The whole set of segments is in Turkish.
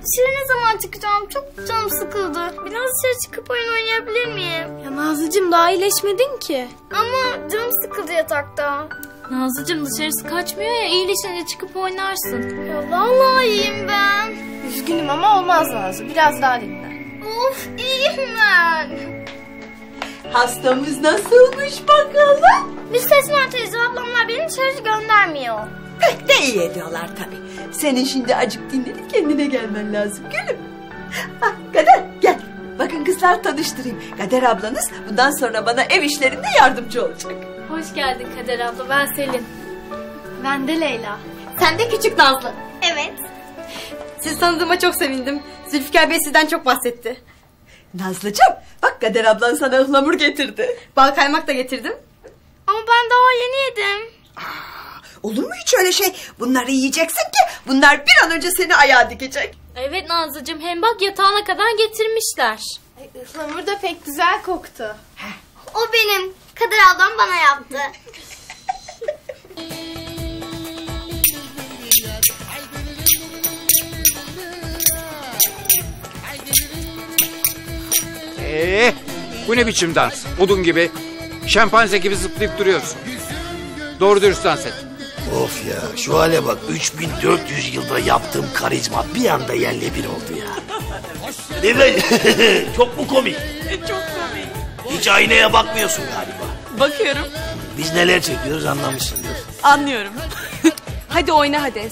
Dışarı ne zaman çıkacağım? Çok canım sıkıldı. Biraz dışarı çıkıp oyun oynayabilir miyim? Ya Nazlıcığım daha iyileşmedin ki. Ama canım sıkıldı yatakta. Nazlıcığım dışarısı kaçmıyor ya, iyileşince çıkıp oynarsın. Ya vallahi iyiyim ben. Üzgünüm ama olmaz Nazlı. Biraz daha dinlen. Of iyiyim ben. Hastamız nasılmış bakalım? Müstesna teyze ablamlar beni dışarı göndermiyor. Pek de iyi ediyorlar tabii. Senin şimdi acık dinlenip kendine gelmen lazım gülüm. Ah, Kader gel. Bakın kızlar tanıştırayım. Kader ablanız bundan sonra bana ev işlerinde yardımcı olacak. Hoş geldin Kader abla, ben Selin. Ben de Leyla. Sen de küçük Nazlı. Evet. Sizi tanıdığıma çok sevindim. Zülfikar Bey sizden çok bahsetti. Nazlıcığım bak Kader ablan sana ıhlamur getirdi. Bal kaymak da getirdim. Ama ben daha yeni yedim. Olur mu hiç öyle şey? Bunları yiyeceksin ki bunlar bir an önce seni ayağa dikecek. Evet Nazlıcığım, hem bak yatağına kadar getirmişler. Ihlamur da pek güzel koktu. O benim. Kader ablam bana yaptı. Bu ne biçim dans? Odun gibi, şempanze gibi zıplayıp duruyorsun. Doğru dürüst dans et. Of ya, şu hale bak, 3400 yılda yaptığım karizma bir anda yerle bir oldu ya. Değil mi? Çok mu komik? Çok komik. Hiç aynaya bakmıyorsun galiba. Bakıyorum. Biz neler çekiyoruz anlamışsındır. Anlıyorum. Hadi oyna Hades.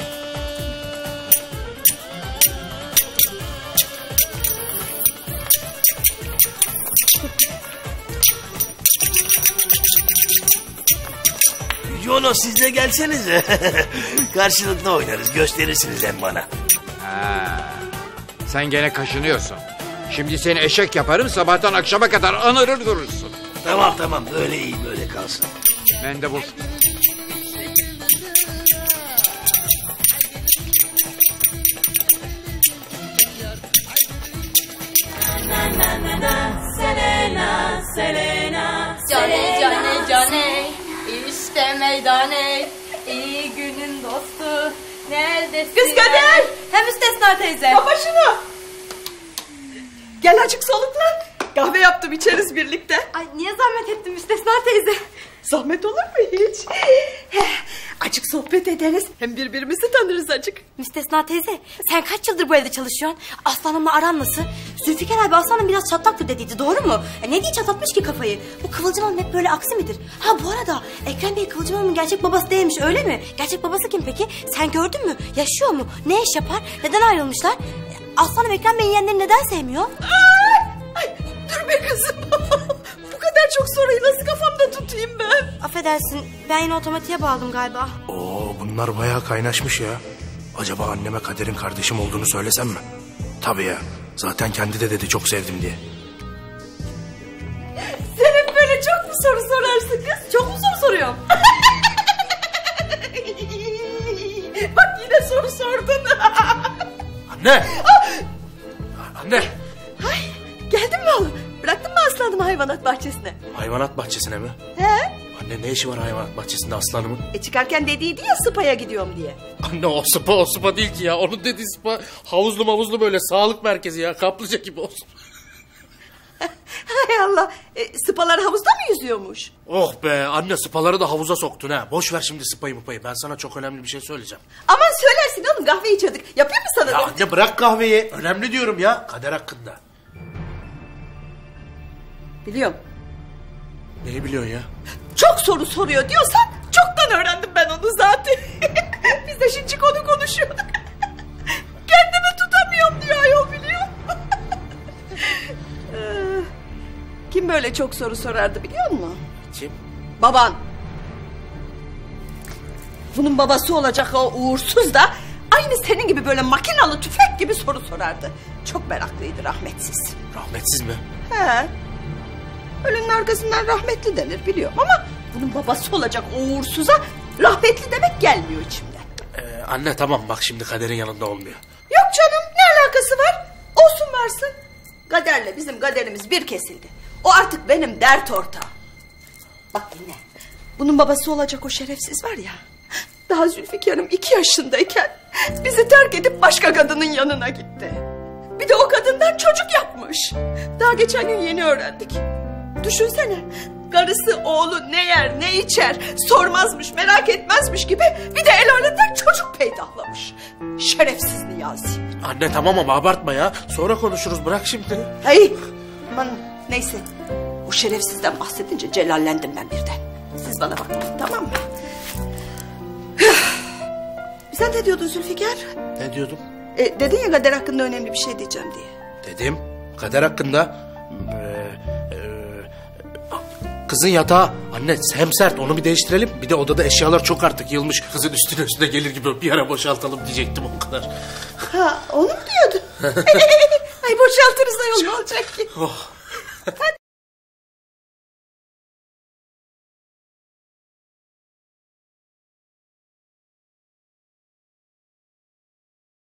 Jono siz de gelsenize. Karşılıklı oynarız, gösterirsiniz hem bana. Ha, sen gene kaşınıyorsun. Şimdi seni eşek yaparım, sabahtan akşama kadar anırır durursun. Tamam, böyle iyi, böyle kalsın. Mendebur. Cane işte meydane, iyi günün dostu. Neredesin? Kız Kader! Hem Müstesna teyze. Kapa şunu. Gel açık soluklan. Kahve yaptım içeriz birlikte. Ay niye zahmet ettin Müstesna teyze? Zahmet olur mu hiç? Açık sohbet ederiz. Hem birbirimizi tanırız açık. Müstesna teyze, sen kaç yıldır bu evde çalışıyorsun? Aslanımla aran nasıl? Zülfikar abi Aslanım biraz çatlaktı dediydi, doğru mu? Ne diye çatlatmış ki kafayı? Bu Kıvılcım Hanım hep böyle aksi midir? Ha bu arada Ekrem Bey Kıvılcım Hanım'ın gerçek babası değilmiş, öyle mi? Gerçek babası kim peki? Sen gördün mü? Yaşıyor mu? Ne iş yapar? Neden ayrılmışlar? Aslanım Ekrem Bey'in yeğenlerini neden sevmiyor? Ay, dur be kızım. Bu kadar çok soruyu nasıl kafamda tutayım ben? Affedersin, ben yine otomatiğe bağladım galiba. Oo, bunlar bayağı kaynaşmış ya. Acaba anneme Kader'in kardeşim olduğunu söylesem mi? Tabii ya. Zaten kendi de dedi çok sevdim diye. Sen hep böyle çok mu soru sorarsın kız? Çok mu soru soruyorum? Bak yine soru sordun. Anne! Anne! Ay, geldin mi oğlum? Bıraktın mı aslanımı hayvanat bahçesine? Hayvanat bahçesine mi? He? Anne ne işi var hayvanat bahçesinde aslanımın? Çıkarken dediydi ya spa'ya gidiyorum diye. Anne o spa değil ki ya. Onun dediği spa havuzlu mavuzlu böyle sağlık merkezi ya. Kaplıca gibi olsun. Hay Allah. Spalar havuzda mı yüzüyormuş? Oh be anne spaları da havuza soktun ha. Boş ver şimdi spayı mıpayı. Ben sana çok önemli bir şey söyleyeceğim. Aman söylersin oğlum, kahve içiyorduk. Yapayım mı sana? Ya anne bırak kahveyi. Önemli diyorum ya. Kader hakkında. Biliyorum. Neyi biliyorsun ya? Çok soru soruyor diyorsan çoktan öğrendim ben onu zaten. Biz de şimdi konu konuşuyorduk. Kendimi tutamıyorum diyor ayol, biliyor musun? Kim böyle çok soru sorardı biliyor musun? Kim? Baban. Bunun babası olacak o uğursuz da aynı senin gibi böyle makinalı tüfek gibi soru sorardı. Çok meraklıydı, rahmetsiz. Rahmetsiz mi? He. Ölünün arkasından rahmetli denir biliyorum ama bunun babası olacak o uğursuza rahmetli demek gelmiyor içimden. Anne tamam bak şimdi Kader'in yanında olmuyor. Yok canım, ne alakası var? Olsun varsın. Kaderle bizim kaderimiz bir kesildi. O artık benim dert ortağım. Bak dinle. Bunun babası olacak o şerefsiz var ya. Daha Zülfikar'ım 2 yaşındayken Bizi terk edip başka kadının yanına gitti. Bir de o kadından çocuk yapmış. Daha geçen gün yeni öğrendik. Düşünsene. Karısı oğlu ne yer ne içer sormazmış merak etmezmiş gibi bir de el aletten çocuk peydahlamış. Şerefsiz Niyazi. Anne tamam ama abartma ya. Sonra konuşuruz, bırak şimdi. Hey, aman neyse. O şerefsizden bahsedince celallendim ben birden. Siz bana bakın, tamam mı? Sen ne diyordun Zülfikar? Ne diyordum? Dedin ya kader hakkında önemli bir şey diyeceğim diye. Dedim. Kader hakkında. Kızın yatağı. Anne hem sert, onu bir değiştirelim. Bir de odada eşyalar çok artık yılmış. Kızın üstüne gelir gibi bir ara boşaltalım diyecektim, o kadar. Ha, onu mu diyordun? Ay boşaltırız ayol, ne olacak ki? Oh. Hadi.